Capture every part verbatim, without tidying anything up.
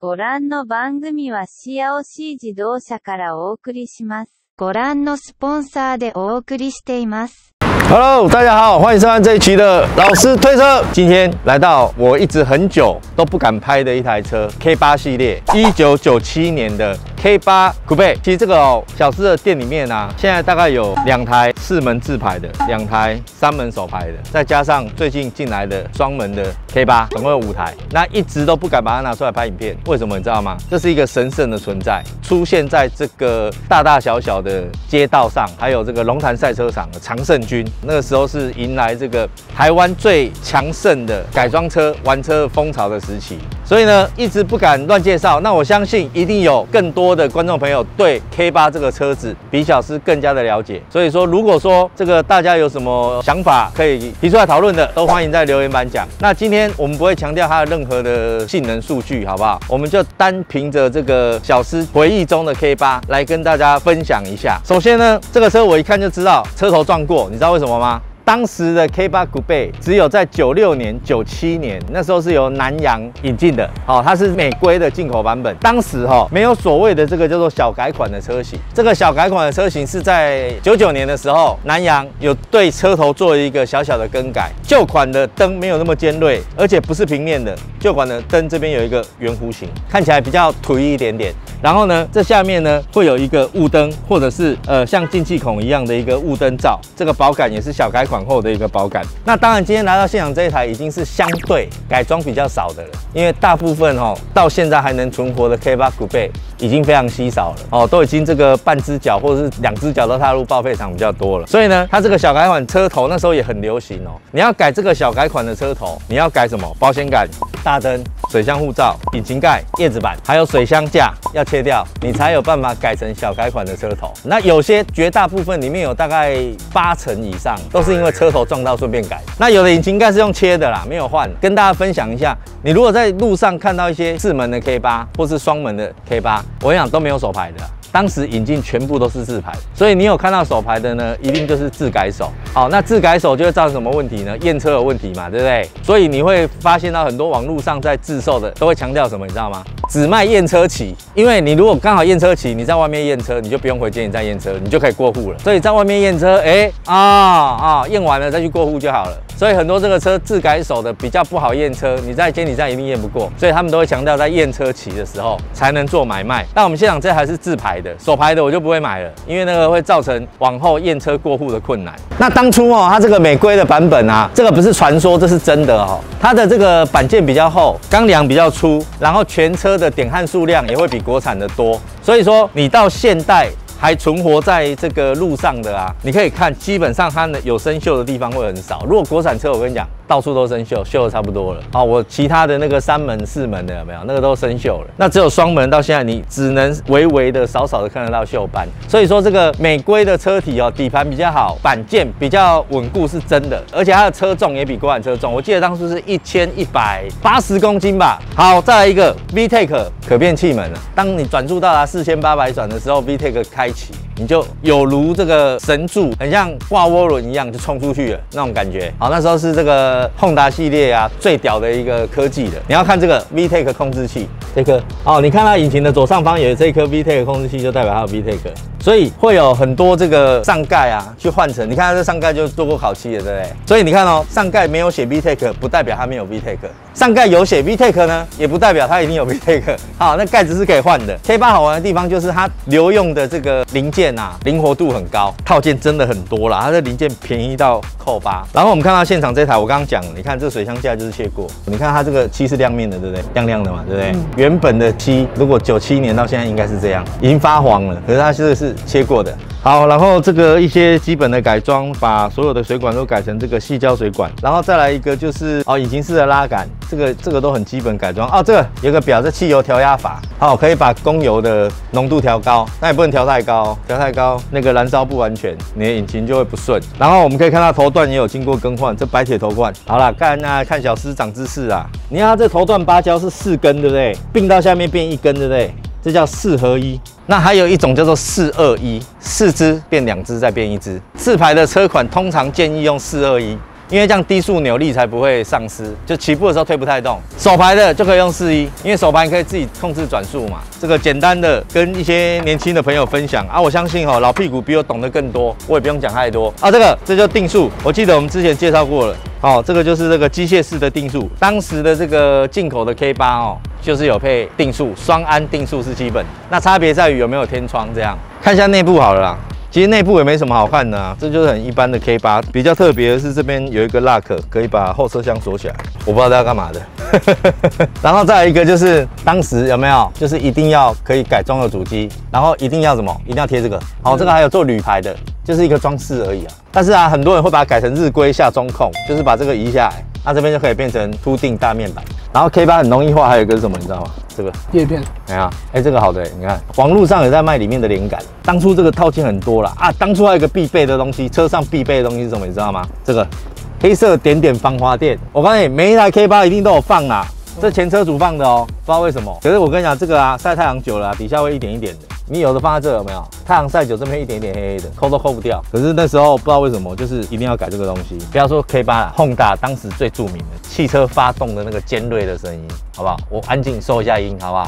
ご覧の番組はシアオシー自動車からお送りします。ご覧のスポンサーでお送りしています。 Hello， 大家好，欢迎收看这一期的老师推车。今天来到我一直很久都不敢拍的一台车 K 八 系列，一九九七年的 K 八 Coupe。其实这个哦，小司的店里面啊，现在大概有两台四门自排的，两台三门手排的，再加上最近进来的双门的 K 八，总共有五台。那一直都不敢把它拿出来拍影片，为什么你知道吗？这是一个神圣的存在，出现在这个大大小小的街道上，还有这个龙潭赛车场的常胜军。那个时候是迎来这个台湾最强盛的改装车玩车风潮的时期，所以呢，一直不敢乱介绍。那我相信一定有更多的观众朋友对 K 八 这个车子比小司更加的了解。所以说，如果说这个大家有什么想法可以提出来讨论的，都欢迎在留言板讲。那今天我们不会强调它的任何的性能数据，好不好？我们就单凭着这个小司回忆中的 K 八 来跟大家分享一下。首先呢，这个车我一看就知道车头撞过，你知道为什么吗？当时的 K 八 Coupe 只有在九六年、九七年那时候是由南洋引进的，哦，它是美规的进口版本。当时哈、哦、没有所谓的这个叫做小改款的车型，这个小改款的车型是在九九年的时候，南洋有对车头做了一个小小的更改。旧款的灯没有那么尖锐，而且不是平面的，旧款的灯这边有一个圆弧形，看起来比较颓一点点。然后呢，这下面呢会有一个雾灯，或者是呃像进气孔一样的一个雾灯罩，这个保感也是小改款后的一个保感。那当然，今天来到现场这一台已经是相对改装比较少的了，因为大部分哦到现在还能存活的 K 八 Coupe 已经非常稀少了哦，都已经这个半只脚或者是两只脚都踏入报废厂比较多了。所以呢，它这个小改款车头那时候也很流行哦。你要改这个小改款的车头，你要改什么？保险杆、大灯、水箱护罩、引擎盖、叶子板，还有水箱架要切掉，你才有办法改成小改款的车头。那有些绝大部分里面有大概八成以上都是因为车头撞到顺便改。那有的引擎盖是用切的啦，没有换。跟大家分享一下，你如果在路上看到一些四门的 K 八或是双门的 K 八，我跟你讲都没有手排的。当时引进全部都是自排，所以你有看到手排的呢，一定就是自改手。好，那自改手就会造成什么问题呢？验车有问题嘛，对不对？所以你会发现到很多网络上在自售的都会强调什么，你知道吗？只卖验车期，因为你如果刚好验车期，你在外面验车，你就不用回监理站验车，你就可以过户了。所以在外面验车，哎啊啊，验完了再去过户就好了。所以很多这个车自改手的比较不好验车，你在监理站一定验不过，所以他们都会强调在验车期的时候才能做买卖。但我们现场这还是自排的，手排的我就不会买了，因为那个会造成往后验车过户的困难。那当初哦，它这个美规的版本啊，这个不是传说，这是真的哦。它的这个板件比较厚，钢梁比较粗，然后全车的点焊数量也会比国产的多，所以说你到现代还存活在这个路上的啊，你可以看，基本上它有生锈的地方会很少。如果国产车，我跟你讲，到处都生锈，锈的差不多了。好，我其他的那个三门、四门的有没有？那个都生锈了。那只有双门，到现在你只能微微的、少少的看得到锈斑。所以说，这个美规的车体哦，底盘比较好，板件比较稳固是真的，而且它的车重也比国产车重。我记得当初是一千一百八十公斤吧。好，再来一个 VTEC 可变气门了。当你转速到达四千八百转的时候 ，VTEC 开启，你就有如这个神助，很像挂涡轮一样，就冲出去了那种感觉。好，那时候是这个Honda系列啊最屌的一个科技的。你要看这个 VTEC 控制器，这颗哦，你看它引擎的左上方有这一颗 VTEC 控制器，就代表它有 VTEC， 所以会有很多这个上盖啊去换成，你看它这上盖就做过烤漆的，对不对？所以你看哦，上盖没有写 VTEC， 不代表它没有 VTEC。上盖有写 VTEC 呢，也不代表它一定有 VTEC。好，那盖子是可以换的。K 八 好玩的地方就是它留用的这个零件啊，灵活度很高，套件真的很多啦，它的零件便宜到扣八。然后我们看到现场这台，我刚刚讲，你看这个水箱架就是切过，你看它这个漆是亮面的，对不对？亮亮的嘛，对不对？嗯、原本的漆如果九七年到现在应该是这样，已经发黄了，可是它这个是切过的。好，然后这个一些基本的改装，把所有的水管都改成这个细胶水管，然后再来一个就是哦引擎室的拉杆，这个这个都很基本改装哦。这个有个表，这汽油调压阀，好，可以把供油的浓度调高，那也不能调太高，调太高那个燃烧不完全，你的引擎就会不顺。然后我们可以看到头段也有经过更换，这白铁头冠。好啦，看啊看小司长知识啊，你看它这头段芭蕉是四根，对不对？并到下面变一根，对不对？这叫四合一。那还有一种叫做四二一，四支变两支再变一支。自排的车款通常建议用四二一。 因为这样低速扭力才不会丧失，就起步的时候推不太动。手排的就可以用四一，因为手排你可以自己控制转速嘛。这个简单的跟一些年轻的朋友分享啊，我相信哦，老屁股比我懂得更多，我也不用讲太多啊。这个这就定速，我记得我们之前介绍过了。哦，这个就是这个机械式的定速，当时的这个进口的 K 八哦，就是有配定速，双安定速是基本，那差别在于有没有天窗这样。看一下内部好了啦。其实内部也没什么好看的啊，这就是很一般的 K 八，比较特别的是这边有一个 lock， 可以把后车厢锁起来，我不知道它要干嘛的。然后再来一个就是当时有没有，就是一定要可以改装的主机，然后一定要什么，一定要贴这个。好，这个还有做铝牌的，就是一个装饰而已啊。但是啊，很多人会把它改成日规下中控，就是把这个移下来，那这边就可以变成凸定大面板。然后 K 八很容易画，还有一个是什么，你知道吗？这个叶片。 哎呀，哎，这个好的，你看网络上有在卖里面的连杆。当初这个套件很多啦啊，当初还有一个必备的东西，车上必备的东西是什么，你知道吗？这个黑色点点防滑垫。我告诉你，每一台 K 八一定都有放啦，这前车主放的哦，不知道为什么。可是我跟你讲，这个啊，晒太阳久了、啊，底下会一点一点的。你有的放在这有没有？太阳晒久，这边一点点黑黑的，抠都抠不掉。可是那时候不知道为什么，就是一定要改这个东西。不要说 K 八啦 ，Honda 当时最著名的汽车发动的那个尖锐的声音，好不好？我安静收一下音，好不好？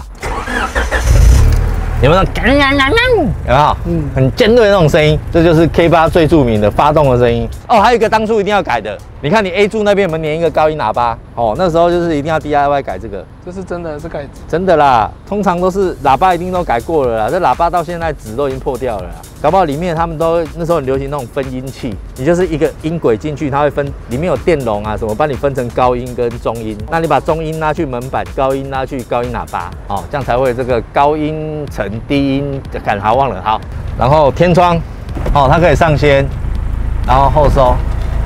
有没有？有没有？嗯，很尖锐的那种声音，这就是 K 八最著名的发动的声音。哦，还有一个当初一定要改的，你看你 A 柱那边有没有粘一个高音喇叭？哦，那时候就是一定要 D I Y 改这个。 这是真的还是改？ 真的啦，通常都是喇叭一定都改过了啦，这喇叭到现在纸都已经破掉了啦，搞不好里面他们都那时候很流行那种分音器，你就是一个音轨进去，它会分里面有电容啊什么，帮你分成高音跟中音，那你把中音拉去门板，高音拉去高音喇叭，哦，这样才会这个高音乘低音，看好忘了好，然后天窗，哦，它可以上掀，然后后收，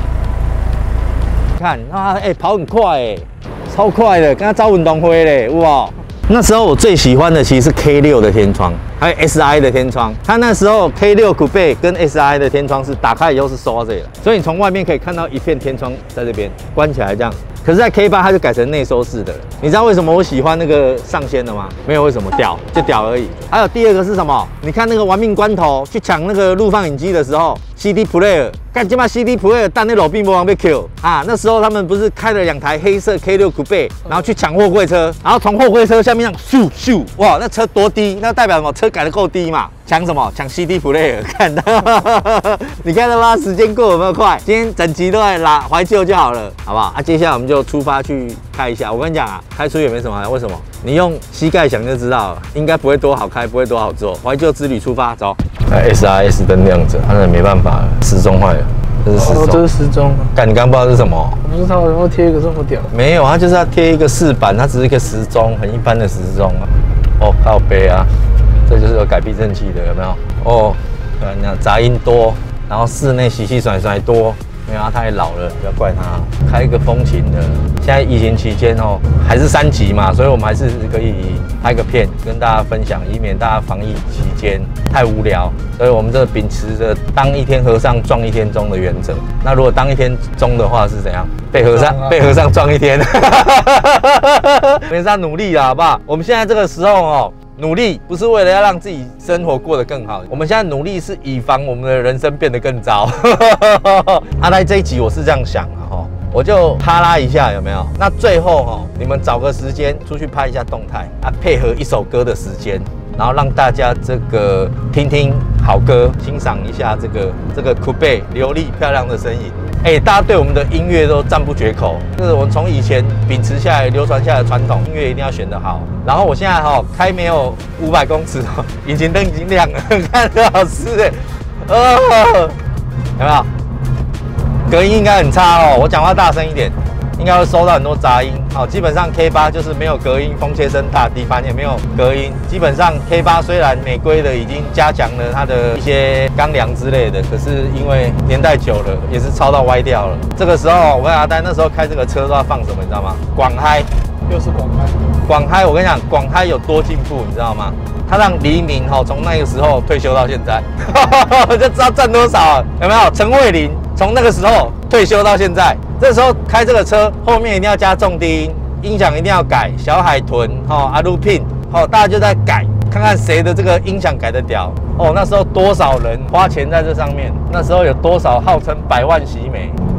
看啊，哎、欸，跑很快哎、欸。超快的，跟他招运动会嘞，哇！那时候我最喜欢的其实是 K 六的天窗，还有 S I 的天窗。它那时候 K 六 Coupe 跟 S I 的天窗是打开以后是收到这里了，所以你从外面可以看到一片天窗在这边关起来这样。可是，在 K 八它就改成内收式的了。你知道为什么我喜欢那个上掀的吗？没有为什么屌，就屌而已。还有第二个是什么？你看那个玩命关头去抢那个录放影机的时候 ，C D player， 干他妈 C D player 但那老兵魔王被 kill 啊！那时候他们不是开了两台黑色 K 六 Coupe， 然后去抢货柜车，然后从货柜车下面这样咻咻，哇，那车多低，那代表什么？车改得够低嘛。抢什么？抢 C D player， 看到？你看到吗？时间过有没有快？今天整集都在拉怀旧就好了，好不好？啊，接下来我们就出发去开一下。我跟你讲啊，开出也没什么，为什么？你用膝盖想就知道了，应该不会多好开，不会多好做。怀旧之旅出发，走。S R S 灯亮着，那没办法了，时钟坏了。这是时钟， 哦，这是时钟。 干，你刚不知道是什么？ 我不知道，然后贴一个这么屌。 没有，它就是要贴一个饰板，它只是一个时钟，很一般的时钟啊。哦，靠背啊。这就是有改避震器的，有没有？哦，你看杂音多，然后室内洗洗甩甩多，没有，它太老了，不要怪它。开一个风琴的，现在疫情期间哦，还是三级嘛，所以我们还是可以拍个片跟大家分享，以免大家防疫期间太无聊。所以我们这秉持着当一天和尚撞一天钟的原则。那如果当一天钟的话是怎样？被和尚被和尚撞一天，没事，努力啦，好不好？我们现在这个时候哦。努力不是为了要让自己生活过得更好，我们现在努力是以防我们的人生变得更糟。阿来这一集我是这样想的哈，我就哈拉一下有没有？那最后哈，你们找个时间出去拍一下动态啊，配合一首歌的时间，然后让大家这个听听好歌，欣赏一下这个这个 Coupe 流利漂亮的身影。哎、欸，大家对我们的音乐都赞不绝口，这是我们从以前秉持下来、流传下来的传统，音乐一定要选得好。然后我现在哈开没有五百公尺，引擎灯已经亮了，看得好湿哎，哦，有没有？隔音应该很差哦，我讲话大声一点，应该会收到很多杂音。好，基本上 K 八就是没有隔音，风切声大，底盘也没有隔音。基本上 K 八虽然美规的已经加强了它的一些钢梁之类的，可是因为年代久了，也是超到歪掉了。这个时候我跟阿呆那时候开这个车都要放什么，你知道吗？广嗨， 又是广嗨。 广嗨，我跟你讲，广嗨有多进步，你知道吗？他让黎明哈从那个时候退休到现在，就知道赚多少了，有没有？陈慧琳从那个时候退休到现在。这时候开这个车，后面一定要加重低音，音响一定要改，小海豚、哈阿鲁聘，好，大家就在改，看看谁的这个音响改得屌。哦，那时候多少人花钱在这上面？那时候有多少号称百万喜美？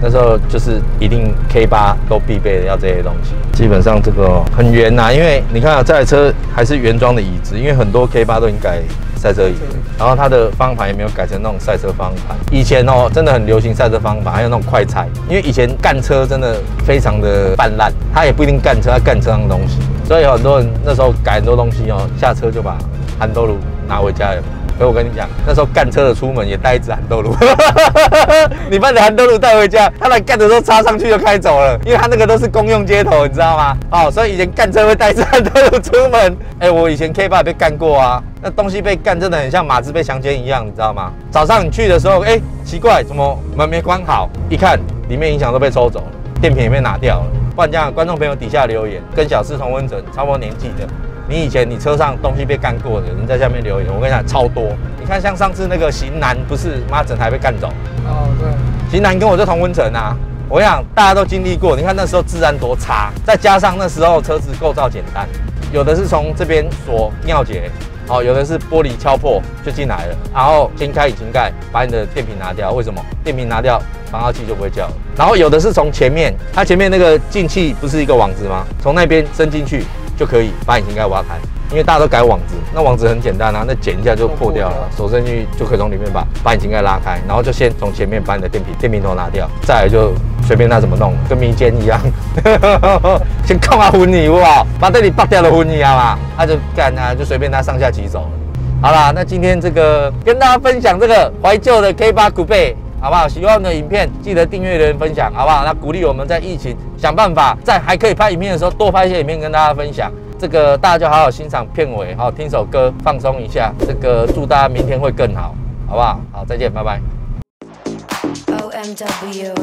那时候就是一定 K 八都必备的要这些东西。基本上这个、哦、很圆呐、啊，因为你看啊，这台车还是原装的椅子，因为很多 K 八都已经改赛车椅，然后它的方向盘也没有改成那种赛车方向盘。以前哦，真的很流行赛车方向盘，还有那种快拆，因为以前干车真的非常的泛滥，它也不一定干车，它干车上的东西，所以很多人那时候改很多东西哦，下车就把韩豆炉拿回家了。所以我跟你讲，那时候干车的出门也带一支韩豆炉，你把你的韩豆炉带回家，他来干的时候插上去就开走了，因为他那个都是公用接头，你知道吗？哦，所以以前干车会带一支韩豆炉出门。哎、欸，我以前 K 八也被干过啊，那东西被干真的很像马子被强奸一样，你知道吗？早上你去的时候，哎、欸，奇怪，怎么门没关好？一看里面音响都被抽走了，电瓶也被拿掉了。不然这样，观众朋友底下留言，跟小四同温层差不多年纪的。你以前你车上东西被干过的，你在下面留言，我跟你讲超多。你看像上次那个型男，不是妈整台被干走？ 哦，对。 型男跟我就同温层啊，我跟你讲大家都经历过。你看那时候治安多差，再加上那时候车子构造简单，有的是从这边锁尿结，哦，有的是玻璃敲破就进来了，然后掀开引擎盖，把你的电瓶拿掉。为什么？电瓶拿掉，防噪器就不会叫了。然后有的是从前面，它前面那个进气不是一个网子吗？从那边伸进去。就可以把引擎盖挖开，因为大家都改网子，那网子很简单啊，那剪一下就破掉了，手伸进去就可以从里面把把引擎盖拉开，然后就先从前面把你的电瓶电瓶头拿掉，再来就随便他怎么弄，跟迷奸一样，先控下昏你好不好？把这里拔掉了昏你啊嘛，他就干啊，就随便他上下骑走了。好啦，那今天这个跟大家分享这个怀旧的 K 八 Coupe。好不好？喜欢我们的影片，记得订阅、留言、分享，好不好？那鼓励我们在疫情想办法，在还可以拍影片的时候，多拍一些影片跟大家分享。这个大家就好好欣赏片尾，好听首歌，放松一下。这个祝大家明天会更好，好不好？好，再见，拜拜。O M W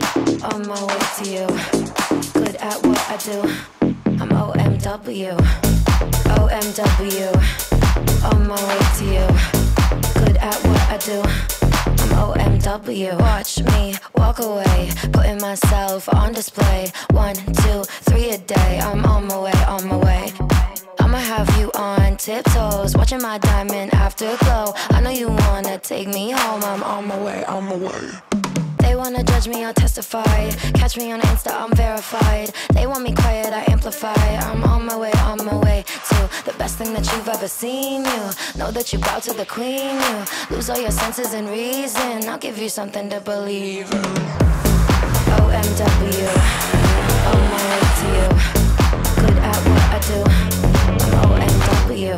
on my way to you, good at what I do. I'm O M W, O M W on my way to you, good at what I do.I'm O M W. Watch me walk away, putting myself on display. One, two, three a day. I'm on my way, on my way. I'ma have you on tiptoes, watching my diamond afterglow. I know you wanna take me home. I'm on my way, on my way. They wanna judge me, I'll testify. Catch me on Insta, I'm verified. They want me quiet, I amplify. I'm on my way, on my way to the best thing that you've ever seen. You know that you bow to the queen. You lose all your senses and reason. I'll give you something to believe in. O M W, on my way to you, good at what I do. I'm O M W,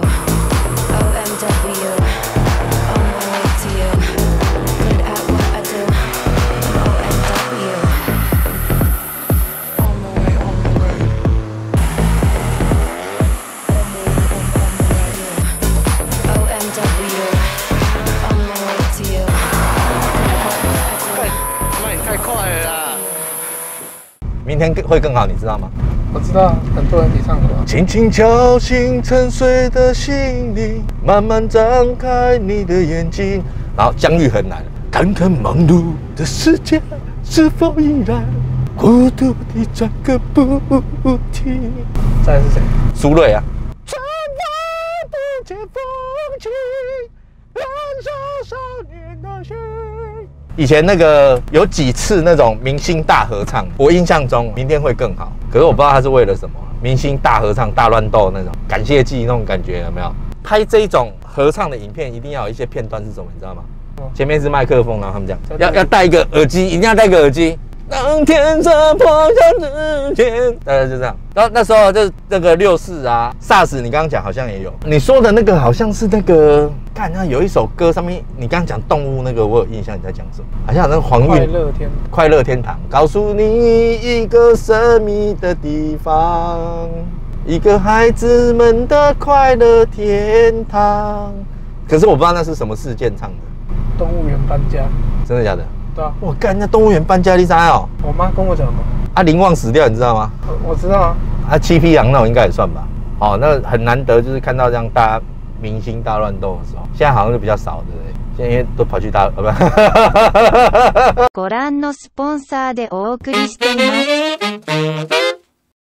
O M W, on my way to you, good at what I do.明天会更好，你知道吗？ 我知道，很多人提倡的吧。 轻轻敲醒沉睡的心灵，慢慢张开你的眼睛。然后疆域很难，看看忙碌的世界是否依然孤独地转个不停。 再来是谁？ 苏芮啊。春风不解风情，燃烧少年的心。以前那个有几次那种明星大合唱，我印象中明天会更好。可是我不知道他是为了什么，明星大合唱、大乱斗那种感谢祭那种感觉有没有？拍这一种合唱的影片，一定要有一些片段是什么，你知道吗？前面是麦克风，然后他们讲要要戴一个耳机，一定要戴一个耳机。当天色破晓之前，大概就这样。然后那时候就那个六四啊 ，SARS， 你刚刚讲好像也有。你说的那个好像是那个，看那有一首歌上面，你刚刚讲动物那个，我有印象你在讲什么？好像那个黄韵快乐天快乐天堂，告诉你一个神秘的地方，一个孩子们的快乐天堂。可是我不知道那是什么事件唱的。 动物园搬家， 真的假的？ 对啊， 我干，那动物园搬家，你知道？ 我妈跟我讲的。 啊，林旺死掉，你知道吗？ 我, 我知道啊。 啊，七匹狼那种应该也算吧。哦，那很难得，就是看到这样大家明星大乱斗的时候，现在好像就比较少，对不对？现在因为都跑去大，呃不。ご覧のスポンサーでお送りしています。